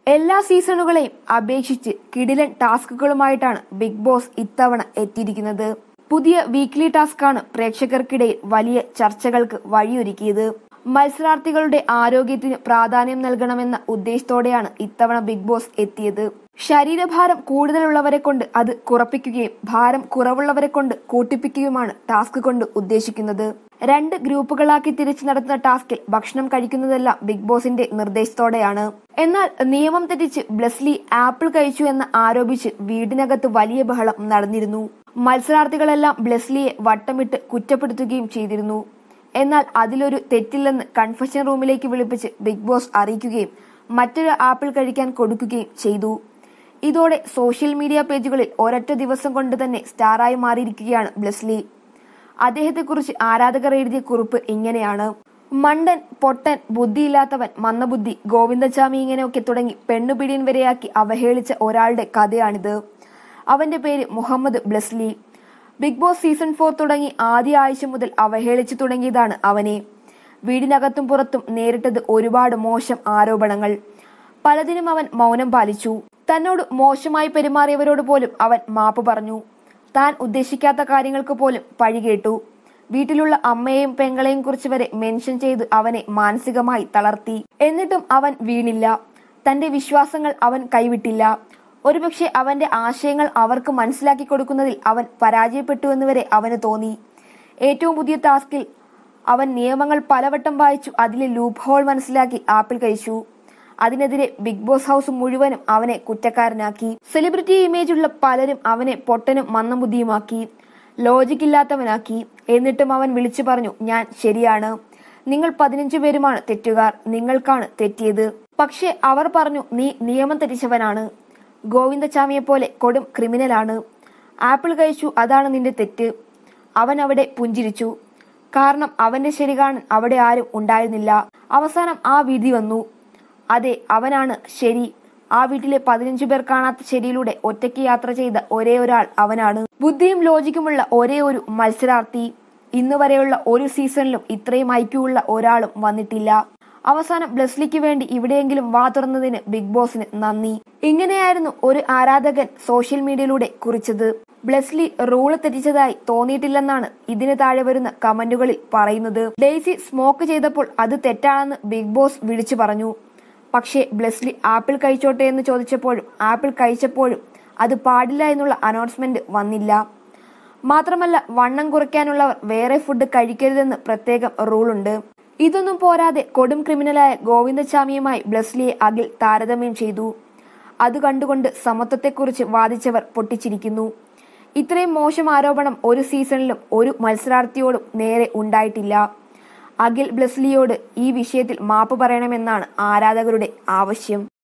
എല്ലാ സീസണുകളെയും അപേക്ഷിച്ച് കിടിലൻ ടാസ്കുകളുമായിട്ടാണ് ബിഗ് ബോസ് ഇത്തവണ എത്തിയിരിക്കുന്നത്. പുതിയ വീക്ക്ലി ടാസ്കാണ് പ്രേക്ഷകർക്കിടയിൽ വലിയ ചർച്ചകൾക്ക് വഴിയൊരുക്കിയത്. മത്സരാർത്ഥികളുടെ ആരോഗ്യത്തിന് പ്രാധാന്യം നൽകണമെന്ന ഉദ്ദേശത്തോടെയാണ് ഇത്തവണ ബിഗ് ബോസ് എത്തിയത്. ശരീരഭാരം കൂടുതലുള്ളവരെ കൊണ്ട് അത് കുറപ്പിക്കുകയും ഭാരം കുറവുള്ളവരെ കൊണ്ട് കൂട്ടിപ്പിക്കുകയുമാണ് ടാസ്ക് കൊണ്ട് ഉദ്ദേശിക്കുന്നത്. 2 ഗ്രൂപ്പുകളാക്കി തിരിച്ചു നടത്തുന്ന ടാസ്കിൽ ഭക്ഷണം കഴിക്കുന്നതെല്ലാം ബിഗ് ബോസിന്റെ നിർദ്ദേശത്തോടെയാണ്. എന്നാൽ നിയമം തെറ്റിച്ച് ബ്ലെസ്ലി ആപ്പിൾ കഴിച്ചു എന്ന് ആരോപിച്ച് വീടിനകത്ത് വലിയ ബഹളം നടന്നിരുന്നു. മത്സരാർത്ഥികളെല്ലാം ബ്ലെസ്ലിയെ വട്ടമിട്ട് കുറ്റപ്പെടുത്തുകയും ചെയ്തിരുന്നു. എന്നാൽ അതിലൊരു തെറ്റില്ലെന്ന് കൺഫെഷൻ റൂമിലേക്ക് വിളിപ്പിച്ച് ബിഗ് ബോസ് അറിയിക്കുകയും മറ്റൊരു ആപ്പിൾ കഴിക്കാൻ കൊടുക്കുകയും ചെയ്തു. ഇതോടെ സോഷ്യൽ മീഡിയ പേജുകളിൽ ഒരൊറ്റ ദിവസം കൊണ്ട് തന്നെ സ്റ്റാറായി മാറിയിരിക്കുകയാണ് ബ്ലെസ്ലി. അദ്ദേഹത്തെക്കുറിച്ച് ആരാധകർ എഴുതിയ കുറിപ്പ് ഇങ്ങനെയാണ്: മണ്ടൻ, പൊട്ടൻ, ബുദ്ധിയില്ലാത്തവൻ, മന്ദബുദ്ധി, ഗോവിന്ദച്ചാമി ഇങ്ങനെയൊക്കെ തുടങ്ങി പെണ്ണുപിടിയൻ വരെയാക്കി അവഹേളിച്ച ഒരാളുടെ കഥയാണിത്. അവന്റെ പേര് Muhammad Blesslee. Big boss season 4 തുടങ്ങി ആദ്യ ആഴ്ച മുതൽ അവഹേളിച്ചു തുടങ്ങിയതാണ് അവനെ. വീടിനകത്തും പുറത്തും നേരിട്ടത് ഒരുപാട് മോശം ആരോപണങ്ങൾ. പലതിനും അവൻ മൗനം പാലിച്ചു. തന്നോട് മോശമായി പെരുമാറിയവരോട് പോലും അവൻ മാപ്പ് പറഞ്ഞു. താൻ ഉദ്ദേശിക്കാത്ത കാര്യങ്ങൾക്ക് പോലും പഴികേട്ടു. വീട്ടിലുള്ള അമ്മയെയും പെങ്ങളെയും കുറിച്ച് വരെ മെൻഷൻ ചെയ്ത് അവനെ മാനസികമായി തളർത്തി. എന്നിട്ടും അവൻ വീണില്ല. തന്റെ വിശ്വാസങ്ങൾ അവൻ കൈവിട്ടില്ല. ഒരുപക്ഷെ അവന്റെ ആശയങ്ങൾ അവർക്ക് മനസ്സിലാക്കി കൊടുക്കുന്നതിൽ അവൻ പരാജയപ്പെട്ടുവെന്ന് വരെ അവന് തോന്നി. ഏറ്റവും പുതിയ ടാസ്കിൽ അവൻ നിയമങ്ങൾ പലവട്ടം വായിച്ചു അതിലെ ലൂപ്പ് ഹോൾ മനസ്സിലാക്കി ആപ്പിൾ കഴിച്ചു. അതിനെതിരെ ബിഗ് ബോസ് ഹൗസ് മുഴുവനും അവനെ കുറ്റക്കാരനാക്കി. സെലിബ്രിറ്റി ഇമേജുള്ള പലരും അവനെ പൊട്ടനും മന്ദബുദ്ധിയുമാക്കി, ലോജിക് ഇല്ലാത്തവനാക്കി. എന്നിട്ടും അവൻ വിളിച്ചു പറഞ്ഞു, ഞാൻ ശരിയാണ്, നിങ്ങൾ 15 പേരുമാണ് തെറ്റുകാർ, നിങ്ങൾക്കാണ് തെറ്റിയത്. പക്ഷെ അവർ പറഞ്ഞു, നീ നിയമം തെറ്റിച്ചവനാണ്, ഗോവിന്ദച്ചാമിയെ പോലെ കൊടും ക്രിമിനലാണ്, ആപ്പിൾ കഴിച്ചു, അതാണ് നിന്റെ തെറ്റ്. അവൻ അവിടെ പുഞ്ചിരിച്ചു. കാരണം അവന്റെ ശരി കാണാൻ അവിടെ ആരും ഉണ്ടായിരുന്നില്ല. അവസാനം ആ വിധി വന്നു. അതെ, അവനാണ് ശരി. ആ വീട്ടിലെ 15 പേർ കാണാത്ത ശരിയിലൂടെ ഒറ്റയ്ക്ക് യാത്ര ചെയ്ത ഒരേ ഒരാൾ അവനാണ്. ബുദ്ധിയും ലോജിക്കുമുള്ള ഒരേ ഒരു മത്സരാർത്ഥി. ഇന്ന് വരെയുള്ള ഒരു സീസണിലും ഇത്രയും ഐക്യമുള്ള ഒരാളും വന്നിട്ടില്ല. അവസാനം ബ്ലെസ്ലിക്ക് വേണ്ടി ഇവിടെയെങ്കിലും വാ തുറന്നതിന് ബിഗ് ബോസിന് നന്ദി. ഇങ്ങനെയായിരുന്നു ഒരു ആരാധകൻ സോഷ്യൽ മീഡിയയിലൂടെ കുറിച്ചത്. ബ്ലെസ്ലി റൂള് തെറ്റിച്ചതായി തോന്നിയിട്ടില്ലെന്നാണ് ഇതിന് താഴെ വരുന്ന കമന്റുകളിൽ പറയുന്നത്. ഡെയ്സി സ്മോക്ക് ചെയ്തപ്പോൾ അത് തെറ്റാണെന്ന് ബിഗ് ബോസ് വിളിച്ചു പറഞ്ഞു. പക്ഷേ ബ്ലെസ്ലി ആപ്പിൾ കഴിച്ചോട്ടെ എന്ന് ചോദിച്ചപ്പോഴും ആപ്പിൾ കഴിച്ചപ്പോഴും അത് പാടില്ല എന്നുള്ള അനൗൺസ്മെന്റ് വന്നില്ല. മാത്രമല്ല, വണ്ണം കുറയ്ക്കാനുള്ളവർ വേറെ ഫുഡ് കഴിക്കരുതെന്ന് പ്രത്യേകം റൂളുണ്ട്. ഇതൊന്നും പോരാതെ കൊടും ക്രിമിനലായ ഗോവിന്ദച്ചാമിയുമായി ബ്ലെസ്ലിയെ അഖിൽ താരതമ്യം ചെയ്തു. അത് കണ്ടുകൊണ്ട് സമത്വത്തെക്കുറിച്ച് വാദിച്ചവർ പൊട്ടിച്ചിരിക്കുന്നു. ഇത്രയും മോശം ആരോപണം ഒരു സീസണിലും ഒരു മത്സരാർത്ഥിയോടും നേരെ ഉണ്ടായിട്ടില്ല. അഖിൽ ബ്ലെസ്ലിയോട് ഈ വിഷയത്തിൽ മാപ്പ് പറയണമെന്നാണ് ആരാധകരുടെ ആവശ്യം.